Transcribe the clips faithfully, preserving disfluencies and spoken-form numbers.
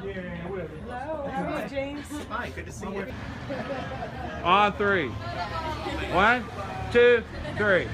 Hello, how are you, James? Hi, good to see you. On three. One, two, three.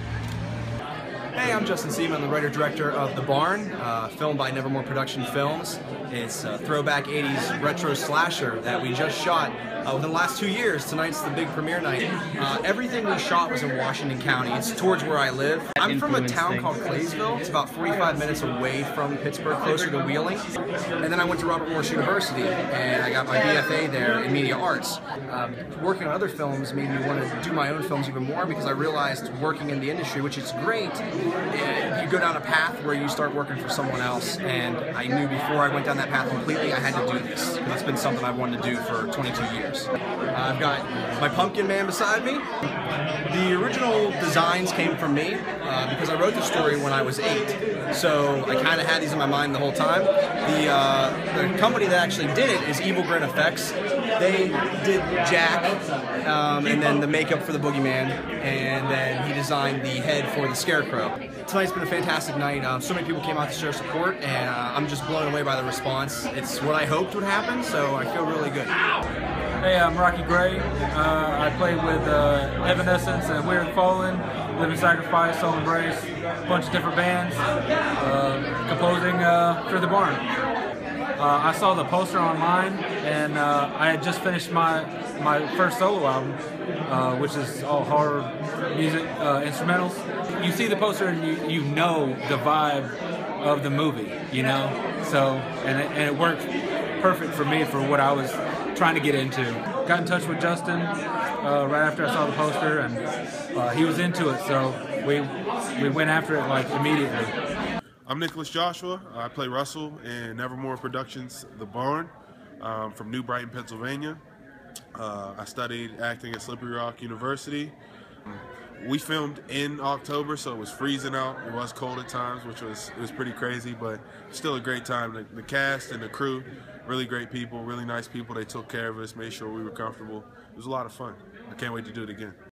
Hey, I'm Justin Seaman. I'm the writer-director of The Barn, uh, filmed by Nevermore Production Films. It's a throwback eighties retro slasher that we just shot uh, within the last two years. Tonight's the big premiere night. Uh, everything we shot was in Washington County. It's towards where I live. I'm from a town called Claysville. It's about forty-five minutes away from Pittsburgh, closer to Wheeling. And then I went to Robert Morris University, and I got my B F A there in media arts. Um, working on other films made me want to do my own films even more, because I realized working in the industry, which is great, you go down a path where you start working for someone else, and I knew before I went down that path completely I had to do this, because it's been something I've wanted to do for twenty-two years. Uh, I've got my pumpkin man beside me. The original designs came from me uh, because I wrote the story when I was eight, so I kind of had these in my mind the whole time. The, uh, the company that actually did it is Evil Grin Effects. They did Jack, um, and then the makeup for the Boogeyman, and then he designed the head for the Scarecrow. Tonight's been a fantastic night. Um, so many people came out to show support, and uh, I'm just blown away by the response. It's what I hoped would happen, so I feel really good. Hey, I'm Rocky Gray. Uh, I played with uh, Evanescence and Weird Fallen, Living Sacrifice, Soul Embrace, a bunch of different bands, uh, composing uh, for The Barn. Uh, I saw the poster online, and uh, I had just finished my my first solo album, uh, which is all horror music uh, instrumentals. You see the poster and you, you know the vibe of the movie, you know? So, and it, and it worked perfect for me for what I was trying to get into. Got in touch with Justin uh, right after I saw the poster, and uh, he was into it, so we, we went after it like immediately. I'm Nicholas Joshua. I play Russell in Nevermore Productions' The Barn um, from New Brighton, Pennsylvania. Uh, I studied acting at Slippery Rock University. We filmed in October, so it was freezing out. It was cold at times, which was it was pretty crazy, but still a great time. The, the cast and the crew, really great people, really nice people. They took care of us, made sure we were comfortable. It was a lot of fun. I can't wait to do it again.